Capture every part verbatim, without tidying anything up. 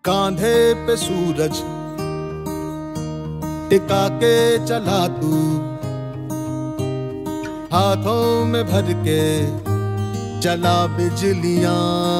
कांधे पे सूरज टिका के चला तू, हाथों में भर के चला बिजलियां।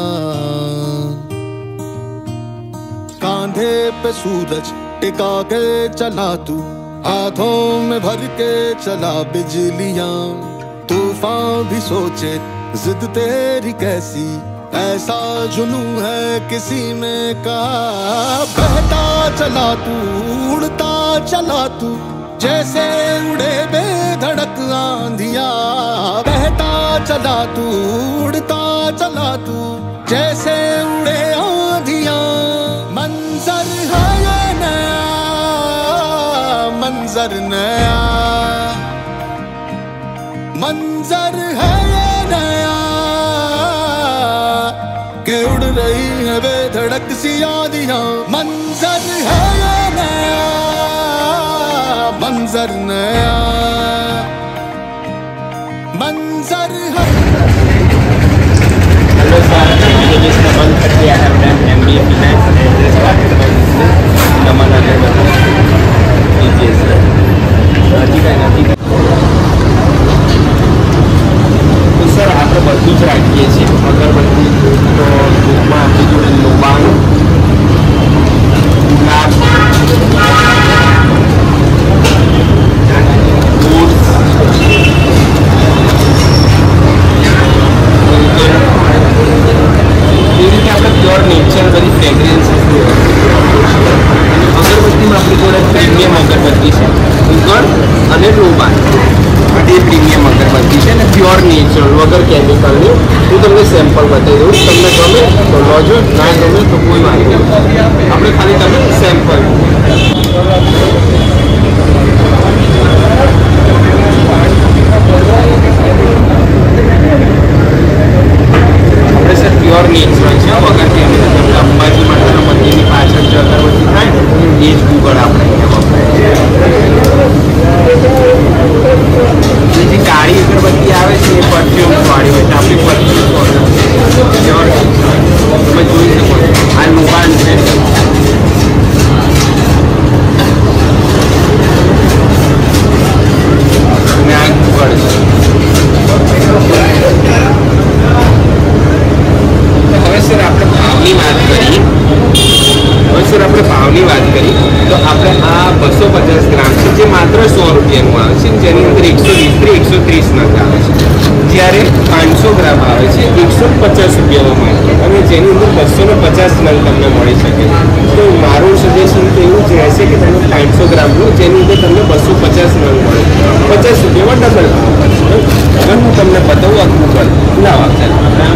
कांधे पे सूरज टिका के चला तू, हाथों में भर के चला बिजलियां। तूफान भी सोचे जिद तेरी कैसी, ऐसा जुनू है किसी में का। बहता चला तू, उड़ता चला तू, जैसे उड़े बेधड़क आंधिया। बहता चला तू, उड़ता चला तू, जैसे उड़े आंधिया। मंजर है ये नया, मंजर नया, मंजर है ये नया, के उड़ रही है बेधड़क सी आंधियां। मंजर है ये नया, मंजर नया, मंजर है। हेलो सर, मैंने इसका बंद कर दिया है अपना M B A finance Naman अगरबत्ती लीजिए सर। ठीक है ना, ठीक है। तो सर આપણે બધું જ રાખીએ છીએ, અગરબત્તી તો ટૂંકમાં આપણી જોડે લોબાંગ, ગુલાબ, प्योर नेचर बड़ी फ्रेग्रेंस अगरबत्ती में अपनी जोड़े प्रीमियम अगरबत्ती है उगड़ और लोबान बड़ी प्रीमियम अगरबत्ती है ने प्योर नेचर वगर केमिकल नहीं। हूँ तमने सेम्पल बताई दूँ, तमने गमे तो लॉजो ना गमे तो कोई वांधो नहीं, अपने खाली तमे सेम्पल। આપણે સર પ્યોર નેચરલ છે વગર કેમિકલ। તમને અંબાજી માતાના મંદિરની પાછળ જે અગરબત્તી થાય ને એ જ ગુગળ આપણે અહીંયા વપરાય છે। જે કાળી અગરબત્તી આવે છે એ પરફ્યુમ્સ વાળી હોય છે, આપણી પરફ્યુમ્સ પ્યોર તમે જોઈ શકો છો। આ લોબાન છે, અને આ ગુગળ છે। હવે સર આપણે ભાવની વાત કરી, હવે સર આપણે ભાવની વાત કરી તો આપણે આ બસો પચાસ ગ્રામ છે જે માત્ર સો રૂપિયાનું આવે છે, જેની અંદર એકસો વીસ થી એકસો ત્રીસ નગ આવે છે। જ્યારે પાંચસો ગ્રામ આવે છે એકસો પચાસ રૂપિયામાં મળે, અને જેની અંદર બસો ને પચાસ નગ તમને મળી શકે। તો મારું સજેશન તો એવું જ રહેશે કે તમે પાંચસો ગ્રામ લો, જેની અંદર તમને બસો પચાસ નગ મળે, પચાસ રૂપિયામાં ડબલ ભાવ પડશે। હવે હું તમને બતાવું આ ગૂગલ લાવા ચાલો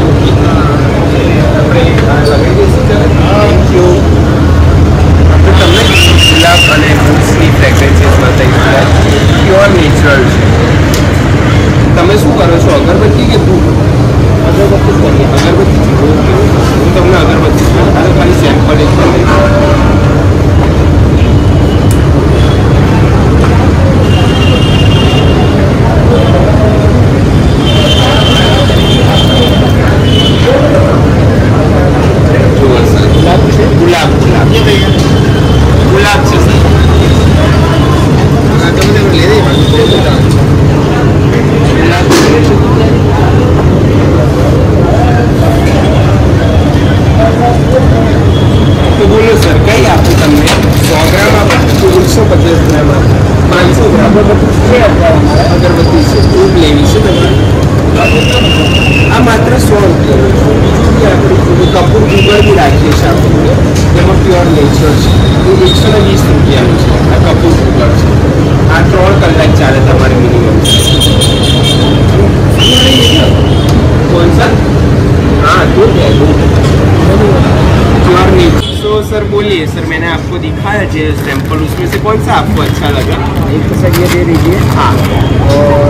થેન્ક યુ। તો તમને ગુલાબ અને મૂળની ફ્રેગ્રન્સીસ બતાવી પ્યોર નેચરલ છે। તમે શું કરો છો, અગરબત્તી કે ધૂપ? અગરબત્તી કરીએ, અગરબત્તી હું તમને અગરબત્તી ખાલી સેમ્પલ એક કરી गुलाब गुलाब गुलाब से सर ले रही गुलाब तो बोलो सर कई आपको तमने सौ ग्राम आप एक सौ पचास ग्राम पाँच सौ ग्राम अगरबत्ती से धूप लेवी से आ मात्र सौ रुपया। कपूर गुगल भी राखी है આપણે જેમાં પ્યોર નેચર છે એ એકસો ને વીસ રૂપિયાનું છે। આ કપૂર ગુગળ છે, આ ત્રણ કલાક ચાલે તમારે મિનિમમ। कौन सा? हाँ दूध है, दूध प्योर नेचर। तो सर बोलिए सर, मैंने आपको दिखाया जो सैंपल, उसमें से कौन सा आपको अच्छा लगा? एक तो सर ये दे दीजिए। हाँ, और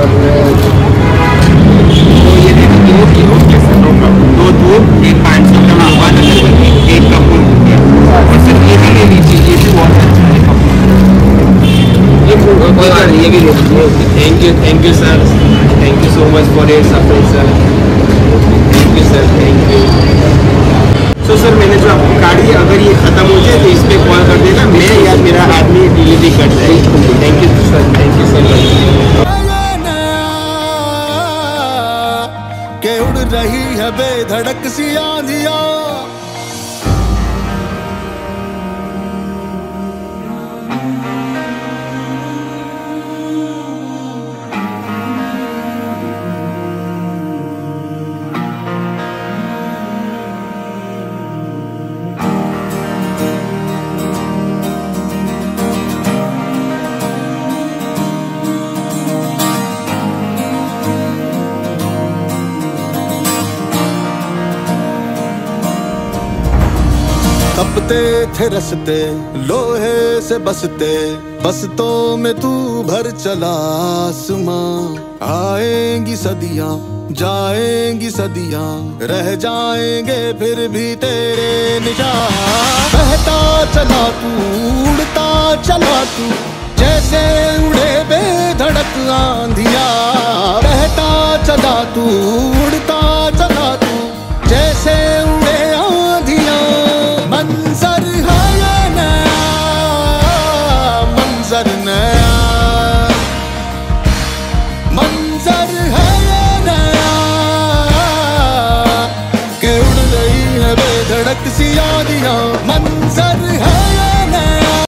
तो ये दे दीजिए ओके सर, नो प्रॉब्लम। दो दूध, एक पाँच सौ ग्राम आवाज अगरबत्ती, एक कपूर और सर ये भी ले लीजिए, ये भी बहुत अच्छा है कपूर। ये ये भी ले लीजिए। Thank you thank you sir, thank you so much for your support sir. Thank you sir, thank you. तो सर मैंने जो आपको गाड़ी अगर ये खत्म हो जाए तो इस पे कॉल कर देना, मैं या मेरा आदमी डिलीवरी कर जाएगी। Thank you sir, thank you so much. के उड़ रही है बेधड़क सी आंधियां, तपते थे रस्ते लोहे से बसते, बसतों में तू भर चला आसमां। आएंगी सदियां जाएंगी सदियां, रह जाएंगे फिर भी तेरे निशान। बहता चला तू उड़ता चला तू, जैसे उड़े बेधड़क आंधियां। बहता चला तू